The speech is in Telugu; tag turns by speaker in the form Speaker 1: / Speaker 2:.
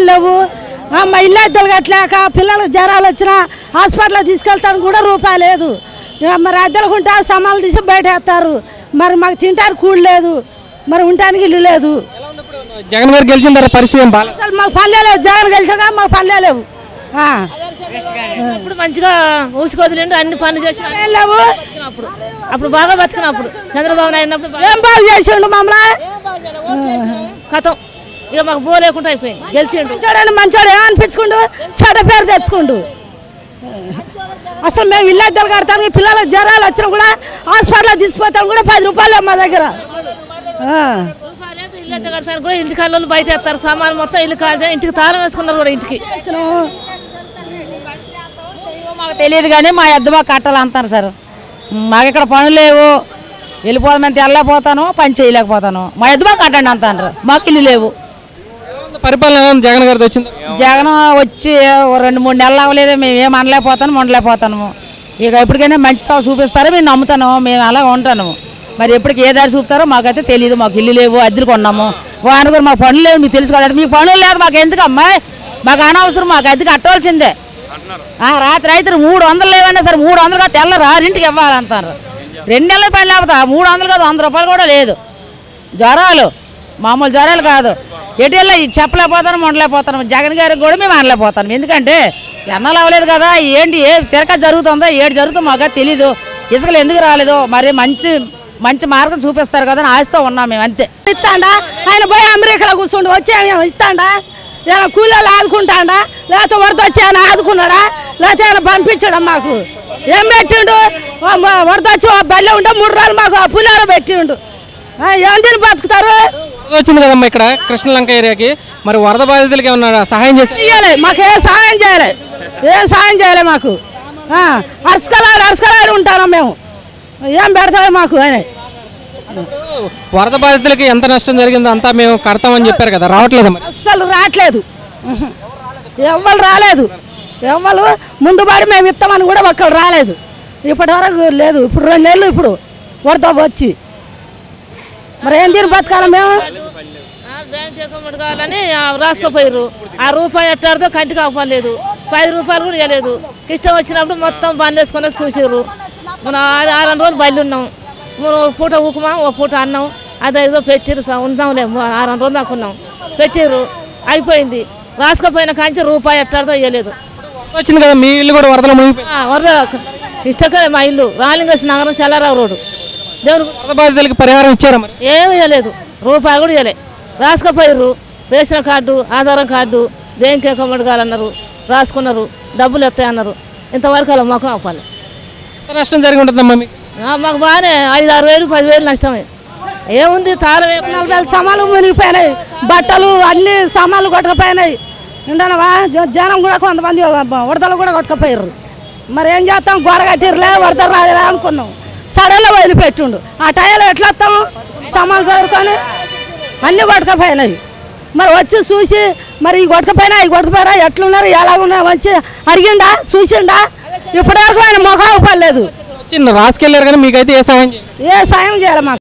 Speaker 1: లేవు. మా ఇల్లు అద్దెలు కట్టలేక పిల్లలకు జ్వరాలు వచ్చినా హాస్పిటల్ తీసుకెళ్తాను కూడా రూపాయి లేదు. మరి అద్దెలకు ఉంటే సమాలు తీసి బయట వేస్తారు. మరి మాకు తింటారు కూడు లేదు, మరి ఉండటానికి ఇల్లు లేదు.
Speaker 2: జగన్ గారు గెలిచిన పరిస్థితి
Speaker 1: అసలు మాకు పల్లె లేవు. జగన్ గెలిచాక మాకు పల్లె లేవు.
Speaker 3: ఇప్పుడు మంచిగా ఊసుకొదిలేండి, అన్ని పనులు చేసి
Speaker 1: లేవు.
Speaker 3: అప్పుడు బాగా బతికినప్పుడు చంద్రబాబు నాయుడు
Speaker 1: ఏం బాగు చేసిండు మమ్మల్ని.
Speaker 3: కథం ఇక మాకు బో లేకుండా అయిపోయింది. గెలిచిండు
Speaker 1: చూడండి మంచోడు ఏమనిపించుకుండు, చెడ్డ పేరు తెచ్చుకుండు. అసలు మేము ఇల్లు అద్దెలు కడతాను, పిల్లలకు జ్వరాలు వచ్చినా కూడా హాస్పిటల్ తీసుకుపోతాను కూడా 10 రూపాయలు మా దగ్గర.
Speaker 3: ఇల్లు అద్దె కడతాను కూడా ఇంటి కాళ్ళు బయట వేస్తారు. సామాన్ మొత్తం ఇల్లు కాల్ ఇంటికి తాళం వేసుకున్నారు కూడా. ఇంటికి
Speaker 4: మాకు తెలియదు కానీ మా ఎద్దు మాకు కట్టాలి అంటారు సార్. మాకు ఇక్కడ పనులు లేవు, వెళ్ళిపోతామని తెల్లపోతాను, పని చేయలేకపోతాను. మా ఎద్దు మాకు కట్టండి అంటారు. మాకు ఇల్లు లేవు.
Speaker 2: పరిపాలన జగన్ గారిది వచ్చింది.
Speaker 4: జగన్ వచ్చి 2-3 నెలలు అవ్వలేదు. మేము ఏం అనలేకపోతాను, ఉండలేకపోతాము. ఇక ఎప్పటికైనా మంచితో చూపిస్తారో మేము నమ్ముతాను, మేము అలా ఉంటాను. మరి ఎప్పటికి ఏ దారి చూపుతారో మాకైతే తెలియదు. మాకు ఇల్లు లేవు, అద్దెలు కొన్నాము. వాన కూడా మాకు పనులు లేవు, మీకు తెలుసు కదా. మీకు పనులు లేదు, మాకు ఎందుకు అమ్మాయి, మాకు అనవసరం. మాకు అద్దెకి కట్టవలసిందే. రాత్రి అయితే 300 లేవన్నా సరే 300 కాదు తెల్లరా ఇంటికి ఇవ్వాలంటారు. 2 నెలల పని లేకపోతే 300 కాదు 100 రూపాయలు కూడా లేదు. జ్వరాలు మామూలు జ్వరాలు కాదు. ఎటు వెళ్ళా చెప్పలేకపోతాను, ఉండలేకపోతాను. జగన్ గారికి కూడా మేము అనలేకపోతాను. ఎందుకంటే ఎన్నలు అవ్వలేదు కదా. ఏంటి ఏ తిరక జరుగుతుందో ఏడు జరుగుతుందో మాకు తెలీదు. ఇసుకలు ఎందుకు రాలేదు, మరి మంచి మార్గం చూపిస్తారు కదా అని ఆశతో ఉన్నాం మేము. అంతే.
Speaker 1: ఇస్తాడా ఆయన పోయి అమెరికాలో కూర్చుండు వచ్చి ఇస్తాడా, ఇలా కూలీలు ఆదుకుంటాడా, లేకపోతే వరద వచ్చి ఆయన ఆదుకున్నాడా, లేకపోతే ఆయన పంపించడం మాకు ఏం పెట్టిండు. వరద వచ్చి బల్లె ఉంటే 3 రోజులు మాకు పులాలు పెట్టిండు. ఏం తిని బతుకుతారు.
Speaker 2: వచ్చింది కదమ్మా ఇక్కడ కృష్ణలంక ఏరియాకి. మరి వరద బాధితులకి ఏమన్నా సహాయం
Speaker 1: చేయాలి? మాకు ఏ సహాయం చేయాలి, ఏ సహాయం చేయాలి మాకు. అరసకలాడు ఉంటాను మేము. ఏం పెడతాడు మాకు ఆయన.
Speaker 2: వరద బాధితులకి ఎంత నష్టం జరిగిందో అంతా మేము కడతామని చెప్పారు కదా, రావట్లేదు.
Speaker 1: అస్సలు రావట్లేదు, ఎవ్వరు రాలేదు. ఎవ్వరు ముందు పడి మేము ఇస్తామని కూడా ఒక్కరు రాలేదు. ఇప్పటి వరకు లేదు. ఇప్పుడు 2 నెలలు ఇప్పుడు వరద వచ్చి మరి ఏం తిని బతకాలి మేము.
Speaker 3: బ్యాంక్ అకౌంట్ కావాలని రాసుకుపోయారు. ఆ రూపాయి ఎట్టాడితో కంటికి అవ్వలేదు. 10 రూపాయలు కూడా ఇవ్వలేదు. ఇష్టం వచ్చినప్పుడు మొత్తం బండ్లు వేసుకొని చూసారు. మనం 6 రోజులు బయలు ఉన్నాం. ఒక పూట ఊకమా, ఒక పూట అన్నాం. అది ఏదో పెట్టారు, ఉందాంలే 6 రోజులు దాకా ఉన్నాం. పెట్టారు, అయిపోయింది. రాసుకపోయిన కాంచి రూపాయి ఎట్టాడితో ఇవ్వలేదు.
Speaker 2: వచ్చింది కదా మీ ఇల్లు కూడా వరదలో
Speaker 3: వరద ఇష్టకే మా ఇల్లు రాలింగస్ నగరం చెల్లారావు రోడ్డు. దేవుడు
Speaker 2: వరద బాధితులకి పరిహారం ఇచ్చారా? మరి
Speaker 3: ఏమి ఇవ్వలేదు, రూపాయి కూడా ఇవ్వలేదు. రాసుకపోయారు. రేషన్ కార్డు, ఆధారం కార్డు, బ్యాంక్ అకౌంట్ కావాలన్నారు, రాసుకున్నారు, డబ్బులు వస్తాయన్నారు. ఇంతవరకు అలా మాకు అవ్వాలి.
Speaker 2: ఎంత నష్టం జరిగి ఉంటుందమ్మా మీకు?
Speaker 3: మాకు బాగానే 5-6 వేలు 10,000 నష్టమే. ఏముంది, తాళం
Speaker 1: 40 సామాన్లు మునిగిపోయినాయి, బట్టలు అన్ని సామాన్లు కొట్టకపోయినాయి. ఉండనవా జనం కూడా కొంతమంది వరదలు కూడా కొట్టకపోయారు. మరి ఏం చేస్తాం, గోడ కట్టిరలే వరద రాదులే అనుకున్నాం. సడన్లో వదిలిపెట్టిండు. ఆ టైంలో ఎట్లా వస్తాము, సామాన్లు చదువుకొని అన్నీ కొట్టకపోయినాయి. మరి వచ్చి చూసి మరి ఈ కొట్టకపోయినా ఈ కొట్టకపోయినా ఎట్లున్నారు ఎలాగున్నా వచ్చి అడిగిండా, చూసిండా? ఇప్పటివరకు ఆయన మొఖం పడలేదు.
Speaker 2: రాసుకెళ్ళారు కానీ మీకైతే ఏ సాయం
Speaker 1: చేయాలి మాకు?